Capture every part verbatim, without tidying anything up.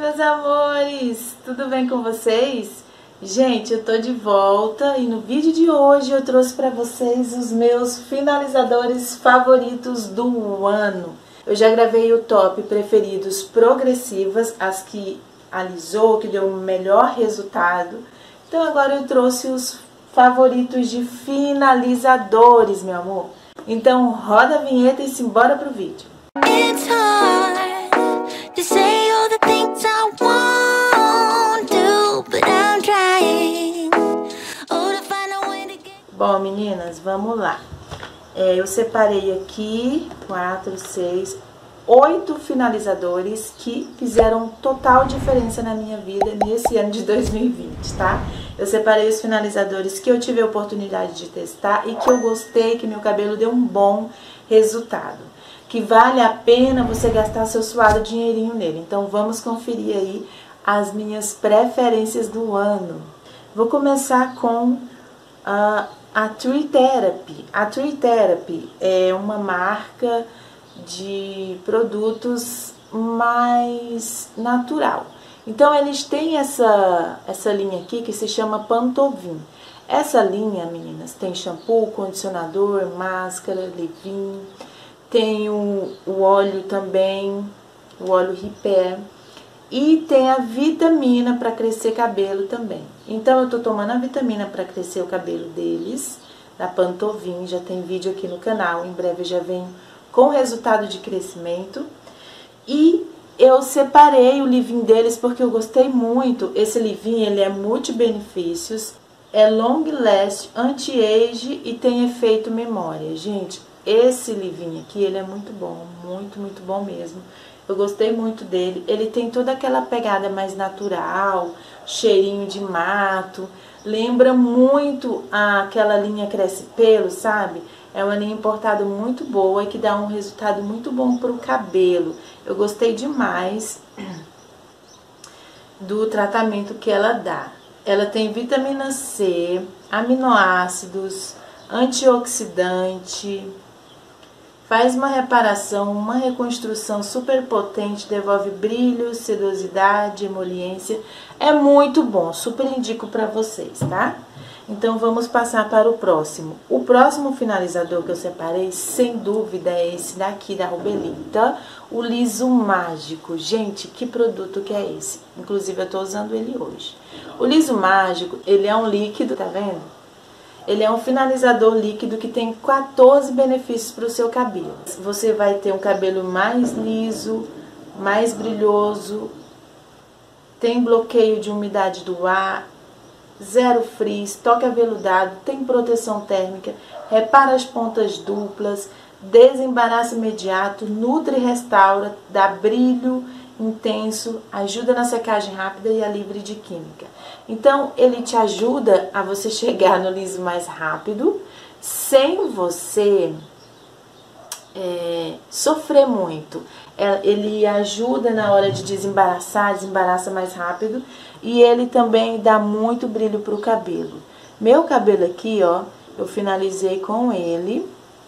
meus amores! Tudo bem com vocês? Gente, eu tô de volta e no vídeo de hoje eu trouxe pra vocês os meus finalizadores favoritos do ano. Eu já gravei o top preferidos progressivas, as que alisou, que deu o melhor resultado. Então agora eu trouxe os favoritos de finalizadores, meu amor. Então roda a vinheta e simbora pro vídeo. It's hard to say all the things I want to, but I'm trying. Oh, to find a way to get... Bom, meninas, vamos lá. É, eu separei aqui quatro, seis, oito finalizadores que fizeram total diferença na minha vida nesse ano de dois mil e vinte, tá? Eu separei os finalizadores que eu tive a oportunidade de testar e que eu gostei, que meu cabelo deu um bom resultado. Que vale a pena você gastar seu suado dinheirinho nele. Então vamos conferir aí as minhas preferências do ano. Vou começar com uh, a Tree Therapy. A Tree Therapy é uma marca de produtos mais natural. Então eles têm essa, essa linha aqui que se chama Pantovin. Essa linha, meninas, tem shampoo, condicionador, máscara, leave-in. Tem o, o óleo também, o óleo Repair. E tem a vitamina para crescer cabelo também. Então eu tô tomando a vitamina para crescer o cabelo deles, da Pantovin. Já tem vídeo aqui no canal, em breve já venho com o resultado de crescimento. E eu separei o leave-in deles porque eu gostei muito. Esse leave-in, ele é multi-benefícios, é long last, anti-age e tem efeito memória. Gente, esse leave-in aqui, ele é muito bom, muito, muito bom mesmo. Eu gostei muito dele. Ele tem toda aquela pegada mais natural, cheirinho de mato. Lembra muito aquela linha Cresce Pelo, sabe? É uma linha importada muito boa e que dá um resultado muito bom pro cabelo. Eu gostei demais do tratamento que ela dá. Ela tem vitamina C, aminoácidos, antioxidante, faz uma reparação, uma reconstrução super potente, devolve brilho, sedosidade, emoliência. É muito bom, super indico pra vocês, tá? Então vamos passar para o próximo. O próximo finalizador que eu separei, sem dúvida, é esse daqui da Rubelita, o Liso Mágico. Gente, que produto que é esse? Inclusive eu tô usando ele hoje. O Liso Mágico, ele é um líquido, tá vendo? Ele é um finalizador líquido que tem quatorze benefícios para o seu cabelo. Você vai ter um cabelo mais liso, mais brilhoso, tem bloqueio de umidade do ar, zero frizz, toque aveludado, tem proteção térmica, repara as pontas duplas, desembaraço imediato, nutre e restaura, dá brilho intenso, ajuda na secagem rápida e a livre de química. Então, ele te ajuda a você chegar no liso mais rápido, sem você é, sofrer muito. Ele ajuda na hora de desembaraçar, desembaraça mais rápido, e ele também dá muito brilho pro cabelo. Meu cabelo aqui, ó, eu finalizei com ele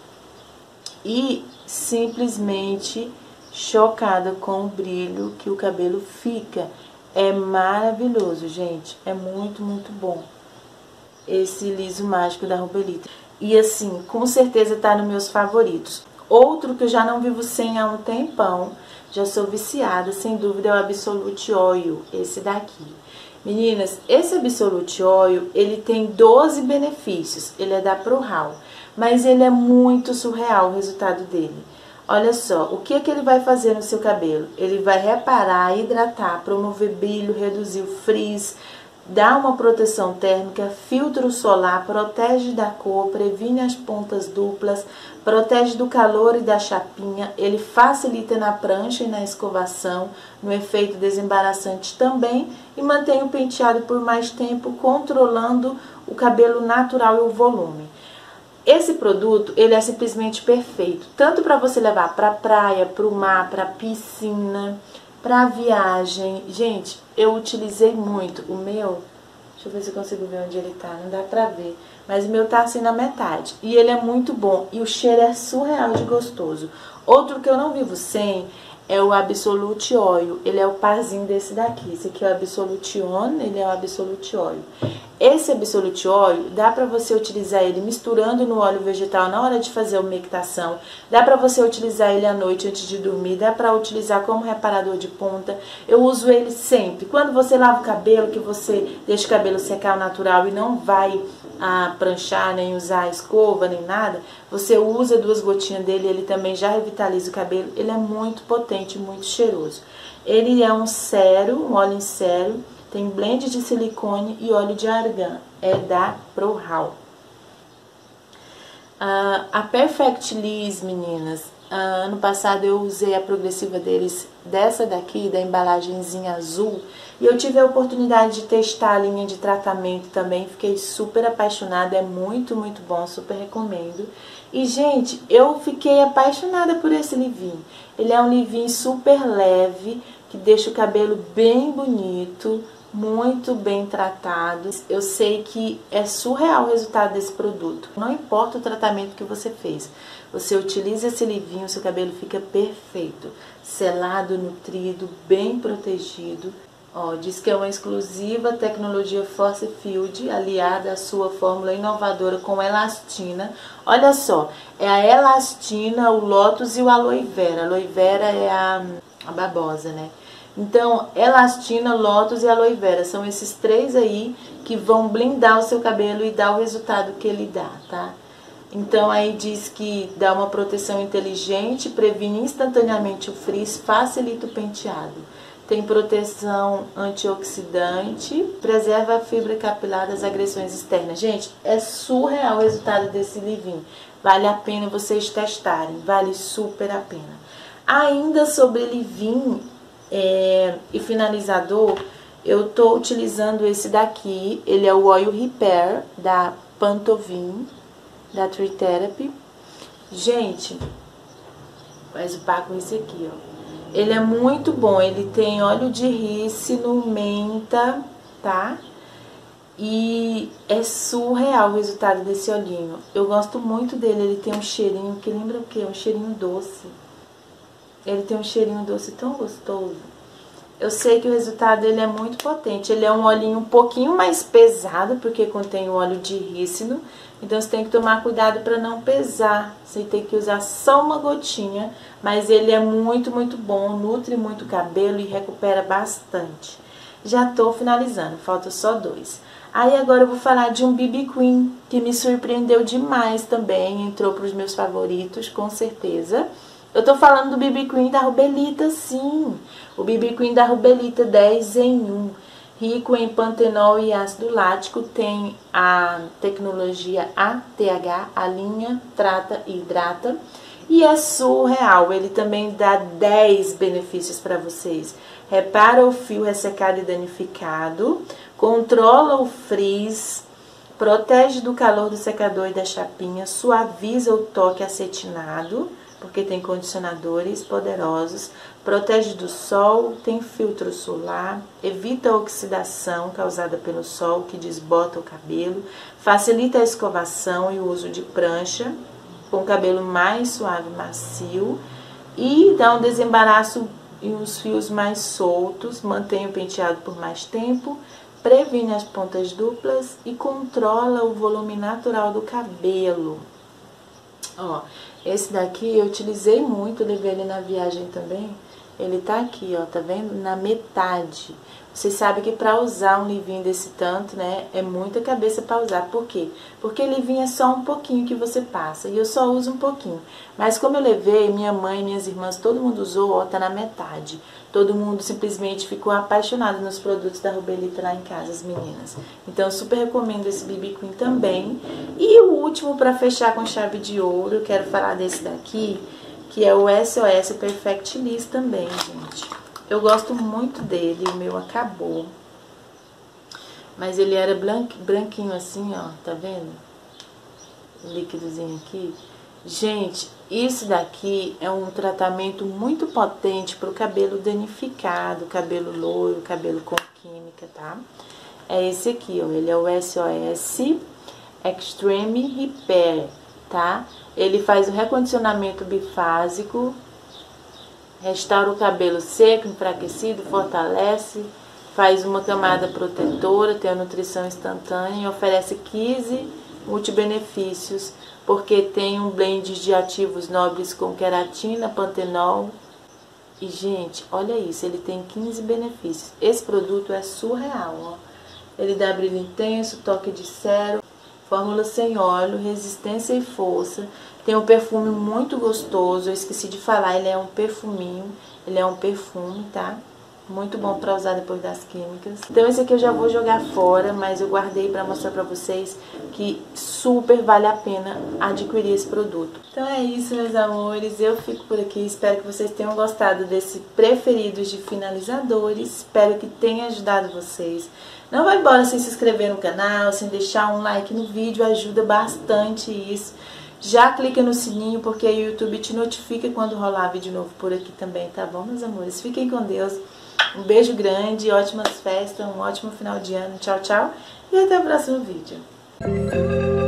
e simplesmente chocada com o brilho que o cabelo fica. É maravilhoso, gente. É muito, muito bom esse liso mágico da Rubelita. E assim, com certeza tá nos meus favoritos. Outro que eu já não vivo sem há um tempão, já sou viciada, sem dúvida, é o Absolute Oil, esse daqui. Meninas, esse Absolute Oil, ele tem doze benefícios. Ele é da ProHaul, mas ele é muito surreal o resultado dele. Olha só, o que é que ele vai fazer no seu cabelo? Ele vai reparar, hidratar, promover brilho, reduzir o frizz, dar uma proteção térmica, filtro solar, protege da cor, previne as pontas duplas, protege do calor e da chapinha, ele facilita na prancha e na escovação, no efeito desembaraçante também, e mantém o penteado por mais tempo, controlando o cabelo natural e o volume. Esse produto, ele é simplesmente perfeito, tanto para você levar para praia, para o mar, para piscina, para viagem. Gente, eu utilizei muito o meu, deixa eu ver se eu consigo ver onde ele tá, não dá pra ver, mas o meu tá assim na metade, e ele é muito bom, e o cheiro é surreal de gostoso. Outro que eu não vivo sem é o Absolute Oil. Ele é o parzinho desse daqui. Esse aqui é o Absolute On, ele é o Absolute Oil. Esse Absolute Oil, dá pra você utilizar ele misturando no óleo vegetal na hora de fazer a umectação. Dá pra você utilizar ele à noite antes de dormir. Dá pra utilizar como reparador de ponta. Eu uso ele sempre. Quando você lava o cabelo, que você deixa o cabelo secar ao natural e não vai a pranchar, nem usar escova, nem nada, você usa duas gotinhas dele, ele também já revitaliza o cabelo. Ele é muito potente, muito cheiroso. Ele é um sérum, um óleo em sérum, tem blend de silicone e óleo de argan, é da Prohal. Ah, a Perfect Liss, meninas, ah, ano passado eu usei a progressiva deles, dessa daqui, da embalagenzinha azul, e eu tive a oportunidade de testar a linha de tratamento também, fiquei super apaixonada, é muito, muito bom, super recomendo. E, gente, eu fiquei apaixonada por esse leave-in. Ele é um leave-in super leve, que deixa o cabelo bem bonito, muito bem tratado. Eu sei que é surreal o resultado desse produto. Não importa o tratamento que você fez, você utiliza esse leave-in, o seu cabelo fica perfeito, selado, nutrido, bem protegido. Ó, diz que é uma exclusiva tecnologia Force Field, aliada à sua fórmula inovadora com elastina. Olha só, é a elastina, o lótus e o aloe vera. Aloe vera é a, a babosa, né? Então, elastina, lótus e aloe vera são esses três aí que vão blindar o seu cabelo e dar o resultado que ele dá, tá? Então, aí diz que dá uma proteção inteligente, previne instantaneamente o frizz, facilita o penteado. Tem proteção antioxidante, preserva a fibra capilar das agressões externas. Gente, é surreal o resultado desse leave-in. Vale a pena vocês testarem, vale super a pena. Ainda sobre leave-in é, e finalizador, eu tô utilizando esse daqui. Ele é o Oil Repair da Pantovin, da Tree Therapy. Gente, faz o par com esse aqui, ó. Ele é muito bom, ele tem óleo de rícino, menta, tá? E é surreal o resultado desse olhinho. Eu gosto muito dele, ele tem um cheirinho que lembra o quê? Um cheirinho doce. Ele tem um cheirinho doce tão gostoso. Eu sei que o resultado dele é muito potente. Ele é um olhinho um pouquinho mais pesado, porque contém o óleo de rícino. Então, você tem que tomar cuidado para não pesar. Você tem que usar só uma gotinha. Mas ele é muito, muito bom. Nutre muito o cabelo e recupera bastante. Já tô finalizando. Falta só dois. Aí, agora eu vou falar de um B B Cream, que me surpreendeu demais também. Entrou para os meus favoritos, com certeza. Eu tô falando do B B Cream da Rubelita, sim. O B B Cream da Rubelita dez em um. Rico em pantenol e ácido lático, tem a tecnologia A T H, a linha trata e hidrata. E é surreal, ele também dá dez benefícios para vocês. Repara o fio ressecado e danificado, controla o frizz, protege do calor do secador e da chapinha, suaviza o toque acetinado, porque tem condicionadores poderosos, protege do sol, tem filtro solar, evita a oxidação causada pelo sol que desbota o cabelo, facilita a escovação e o uso de prancha, com o cabelo mais suave e macio, e dá um desembaraço e os fios mais soltos, mantém o penteado por mais tempo, previne as pontas duplas e controla o volume natural do cabelo. Ó, esse daqui eu utilizei muito, levei ele na viagem também. Ele tá aqui, ó, tá vendo? Na metade. Vocês sabem que pra usar um leave-in desse tanto, né, é muita cabeça pra usar. Por quê? Porque leave-in é só um pouquinho que você passa, e eu só uso um pouquinho. Mas como eu levei, minha mãe, minhas irmãs, todo mundo usou, ó, tá na metade. Todo mundo simplesmente ficou apaixonado nos produtos da Rubelita lá em casa, as meninas. Então, eu super recomendo esse B B Cream também. E o último, pra fechar com chave de ouro, eu quero falar desse daqui, que é o S O S Perfect Liss também, gente. Eu gosto muito dele, o meu acabou. Mas ele era branquinho assim, ó, tá vendo? O líquidozinho aqui. Gente, isso daqui é um tratamento muito potente pro cabelo danificado, cabelo loiro, cabelo com química, tá? É esse aqui, ó, ele é o S O S Extreme Repair, tá? Ele faz o recondicionamento bifásico Restaura o cabelo seco, enfraquecido, fortalece, faz uma camada protetora, tem a nutrição instantânea e oferece quinze multibenefícios, porque tem um blend de ativos nobres com queratina, pantenol. E, gente, olha isso, ele tem quinze benefícios. Esse produto é surreal, ó. Ele dá brilho intenso, toque de cero, fórmula sem óleo, resistência e força. Tem um perfume muito gostoso, eu esqueci de falar, ele é um perfuminho, ele é um perfume, tá? Muito bom para usar depois das químicas. Então esse aqui eu já vou jogar fora, mas eu guardei para mostrar para vocês que super vale a pena adquirir esse produto. Então é isso, meus amores, eu fico por aqui, espero que vocês tenham gostado desse preferidos de finalizadores, espero que tenha ajudado vocês. Não vai embora sem se inscrever no canal, sem deixar um like no vídeo, ajuda bastante isso. Já clica no sininho, porque aí o YouTube te notifica quando rolar vídeo novo por aqui também, tá bom, meus amores? Fiquem com Deus. Um beijo grande, ótimas festas, um ótimo final de ano. Tchau, tchau. E até o próximo vídeo.